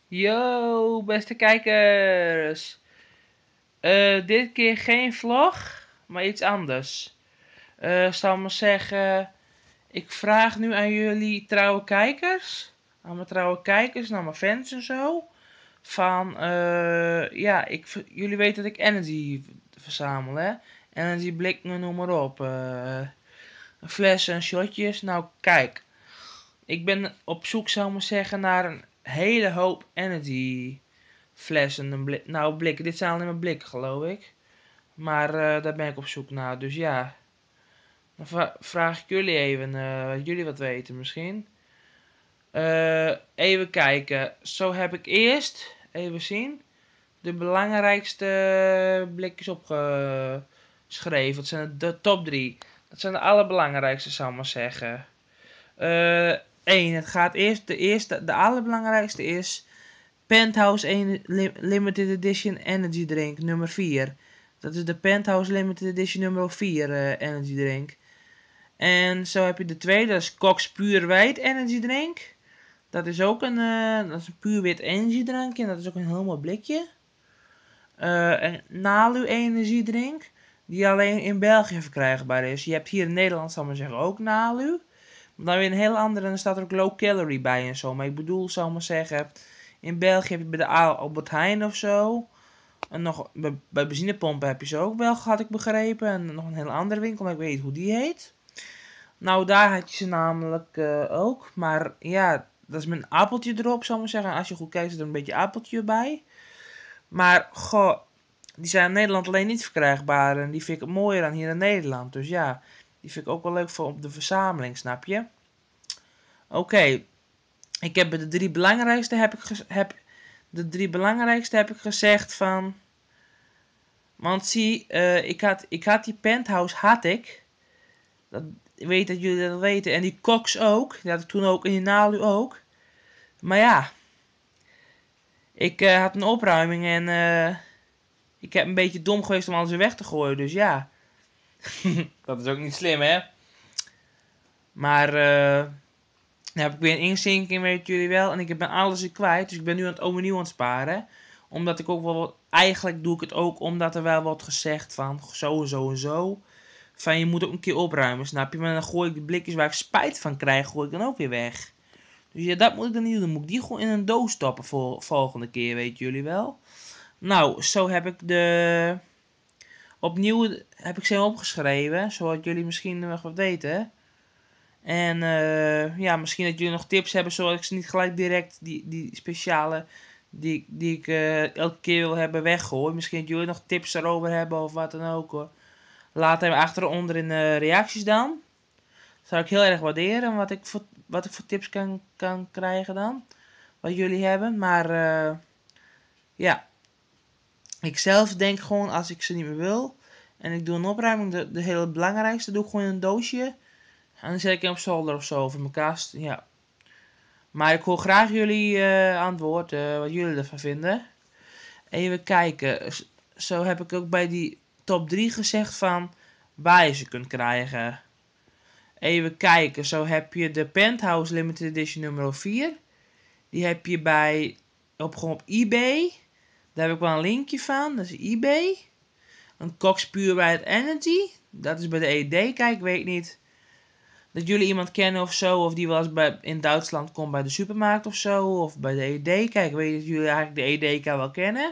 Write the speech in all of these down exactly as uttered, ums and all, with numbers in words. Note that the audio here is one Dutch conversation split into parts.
Yo, beste kijkers. Eh, dit keer geen vlog, maar iets anders. Eh, zal ik maar zeggen, ik vraag nu aan jullie trouwe kijkers, aan mijn trouwe kijkers, naar mijn fans en zo, van, eh, ja, ik, jullie weten dat ik energy verzamel, hè. Energy blikken, noem maar op. eh flessen en shotjes. Nou, kijk. Ik ben op zoek, zou ik maar zeggen, naar een hele hoop energy flessen. Een blik, nou, blikken. Dit zijn alleen maar blikken, geloof ik. Maar uh, daar ben ik op zoek naar. Dus ja, dan vra vraag ik jullie even. Uh, jullie wat weten misschien. Uh, even kijken. Zo heb ik eerst, even zien, de belangrijkste blikjes opgeschreven. Dat zijn de top drie. Dat zijn de allerbelangrijkste, zou ik maar zeggen. Uh, één. Het gaat eerst, de eerste, de allerbelangrijkste is Penthouse één Limited Edition Energy Drink nummer vier. Dat is de Penthouse Limited Edition nummer vier uh, Energy Drink. En zo heb je de tweede, dat is Cox Pure White Energy Drink. Dat is ook een, uh, dat is een puur wit energy drankje. En dat is ook een helemaal blikje. Uh, een Nalu Energy Drink. Die alleen in België verkrijgbaar is. Je hebt hier in Nederland, zal ik maar zeggen, ook Nalu. Maar dan weer een heel andere. En er staat er ook low calorie bij en zo. Maar ik bedoel, zal ik maar zeggen, in België heb je bij de Albert Heijn of zo. En nog bij, bij benzinepompen heb je ze ook wel, had ik begrepen. En nog een hele andere winkel, maar ik weet niet hoe die heet. Nou, daar had je ze namelijk uh, ook. Maar ja, dat is met een appeltje erop, zal ik maar zeggen. Als je goed kijkt, zit er een beetje appeltje bij. Maar, goh, die zijn in Nederland alleen niet verkrijgbaar. En die vind ik mooier dan hier in Nederland. Dus ja, die vind ik ook wel leuk voor op de verzameling, snap je? Oké, okay. Ik heb de drie belangrijkste heb ik, heb, de drie belangrijkste heb ik gezegd van. Want zie, uh, ik, had, ik had die penthouse, had ik. Dat, ik weet dat jullie dat weten. En die Cox ook. Die had ik toen ook. En die Nalu ook. Maar ja. Ik uh, had een opruiming en uh, ik heb een beetje dom geweest om alles weer weg te gooien. Dus ja. Dat is ook niet slim, hè. Maar uh, dan heb ik weer een inzinking, weet jullie wel. En ik ben alles weer kwijt. Dus ik ben nu aan het overnieuw aan het sparen. Omdat ik ook wel wat... Eigenlijk doe ik het ook omdat er wel wordt gezegd van zo en zo en zo. Van je moet ook een keer opruimen, snap je? Maar dan gooi ik de blikjes waar ik spijt van krijg, gooi ik dan ook weer weg. Dus ja, dat moet ik dan niet doen. Dan moet ik die gewoon in een doos stoppen voor volgende keer, weet jullie wel. Nou, zo heb ik de... Opnieuw heb ik ze opgeschreven, zodat jullie misschien nog wat weten. En uh, ja, misschien dat jullie nog tips hebben, zodat ik ze niet gelijk direct die, die speciale die, die ik uh, elke keer wil hebben weggooi. Misschien dat jullie nog tips erover hebben of wat dan ook hoor. Laat hem achteronder in de reacties dan. Dat zou ik heel erg waarderen wat ik voor, wat ik voor tips kan, kan krijgen dan. Wat jullie hebben. Maar uh, ja. Ik zelf denk gewoon als ik ze niet meer wil. En ik doe een opruiming. De, de hele belangrijkste doe ik gewoon in een doosje. En dan zet ik hem op zolder of zo. Of in mijn kast. Ja. Maar ik hoor graag jullie uh, antwoord. Uh, wat jullie ervan vinden. Even kijken. Zo heb ik ook bij die top drie gezegd van waar je ze kunt krijgen. Even kijken. Zo heb je de Penthouse Limited Edition nummer vier. Die heb je bij op, gewoon op eBay. Daar heb ik wel een linkje van. Dat is eBay. Een Cox Pure White Energy. Dat is bij de E D. Kijk, weet niet dat jullie iemand kennen of zo. Of die wel eens bij, in Duitsland komt bij de supermarkt of zo. Of bij de E D. Kijk, weet dat jullie eigenlijk de E D wel kennen.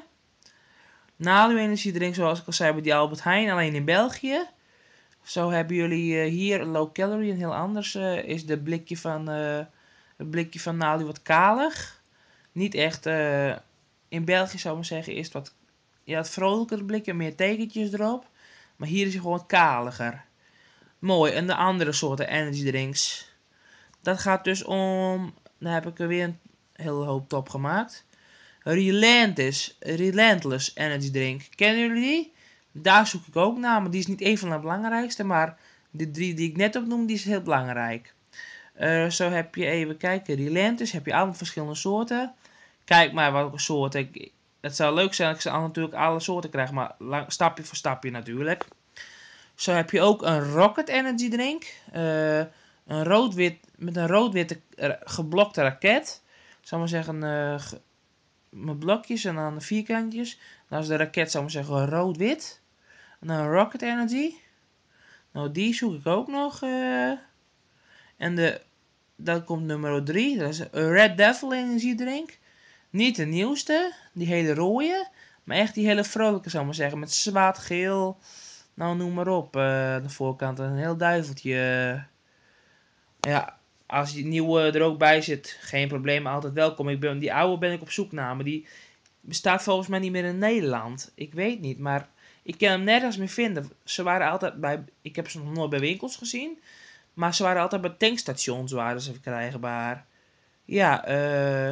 Nalu energiedrink, zoals ik al zei, bij die Albert Heijn. Alleen in België. Zo hebben jullie uh, hier low calorie. En heel anders uh, is de blikje van, uh, het blikje van Nalu wat kalig. Niet echt... Uh, in België zou ik maar zeggen is het wat... Ja, het vrolijker blikje. Meer tekentjes erop. Maar hier is hij gewoon kaliger. Mooi. En de andere soorten energy drinks. Dat gaat dus om... Dan heb ik er weer een hele hoop top gemaakt. Relentless, Relentless Energy Drink. Kennen jullie die? Daar zoek ik ook naar. Maar die is niet een van de belangrijkste. Maar de drie die ik net opnoem, die is heel belangrijk. Uh, zo heb je even kijken. Relentless. Heb je allemaal verschillende soorten. Kijk maar welke soorten. Ik, het zou leuk zijn als ik ze natuurlijk alle soorten krijg. Maar lang, stapje voor stapje natuurlijk. Zo heb je ook een Rocket Energy Drink. Uh, een rood-wit, met een rood-witte uh, geblokte raket. Ik zou maar zeggen, uh, met blokjes en dan vierkantjes. Dan is de raket, zou ik maar zeggen, rood-wit. En dan Rocket Energy. Nou, die zoek ik ook nog. Uh. En de, dan komt nummer drie. Dat is een Red Devil energiedrink. Niet de nieuwste, die hele rode. Maar echt die hele vrolijke, zou ik maar zeggen. Met zwaard geel. Nou, noem maar op. Uh, de voorkant. Een heel duiveltje. Ja, als die nieuwe er ook bij zit, geen probleem. Altijd welkom. Ik ben, die oude ben ik op zoek naar. Maar die bestaat volgens mij niet meer in Nederland. Ik weet niet, maar ik kan hem nergens meer vinden. Ze waren altijd bij... Ik heb ze nog nooit bij winkels gezien. Maar ze waren altijd bij tankstations waren ze verkrijgbaar. Ja, eh...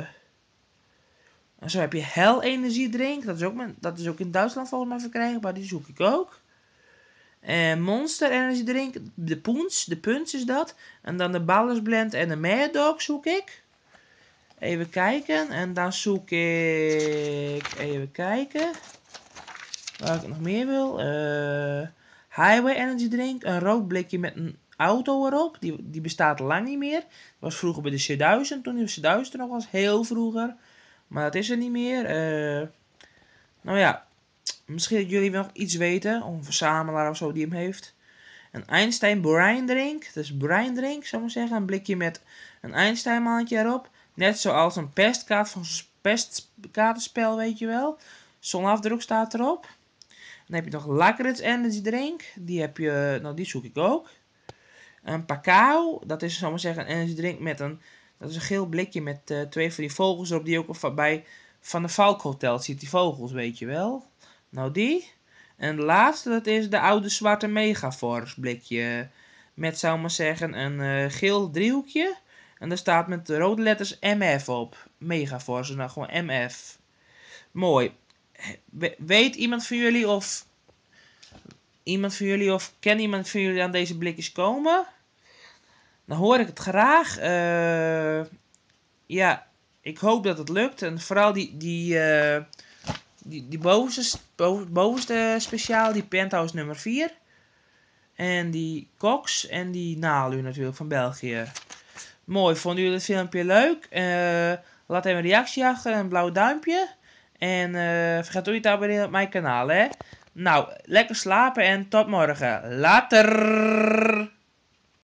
en zo heb je Hell energiedrink. Dat is, ook, dat is ook in Duitsland volgens mij verkrijgbaar. Die zoek ik ook. En Monster energiedrink. De Poens. De Punch is dat. En dan de Ballers Blend en de Mad Dog zoek ik. Even kijken. En dan zoek ik... Even kijken. Waar ik nog meer wil. Uh, Highway Energy Drink. Een rood blikje met een auto erop. Die, die bestaat lang niet meer. Dat was vroeger bij de C duizend. Toen de C duizend er nog was. Heel vroeger. Maar dat is er niet meer. Uh, nou ja. Misschien dat jullie nog iets weten. Of een verzamelaar of zo die hem heeft. Een Einstein Brain Drink. Dat is Brain Drink, zou ik maar zeggen. Een blikje met een Einstein mannetje erop. Net zoals een pestkaart van zo'n pestkaartenspel, weet je wel. Zonafdruk staat erop. Dan heb je nog Lakritz Energy Drink. Die heb je, nou die zoek ik ook. Een Pacao. Dat is, zou ik maar zeggen, een energy drink met een... Dat is een geel blikje met uh, twee van die vogels erop. Die je ook bij Van de Valk Hotel ziet. Die vogels, weet je wel. Nou die. En de laatste, dat is de oude zwarte Megaforce blikje. Met, zou ik maar zeggen, een uh, geel driehoekje. En daar staat met de rode letters M F op. Megaforce, nou gewoon M F. Mooi. Weet iemand van jullie of... Iemand van jullie of ken iemand van jullie aan deze blikjes komen? Dan hoor ik het graag. Uh, ja, ik hoop dat het lukt. En vooral die, die, uh, die, die bovenste, bovenste speciaal, die Penthouse nummer vier. En die Cox en die Nalu natuurlijk van België. Mooi, vonden jullie het filmpje leuk? Uh, laat even een reactie achter, een blauw duimpje. En uh, vergeet ook niet te abonneren op mijn kanaal, hè. Nou, lekker slapen en tot morgen. Later!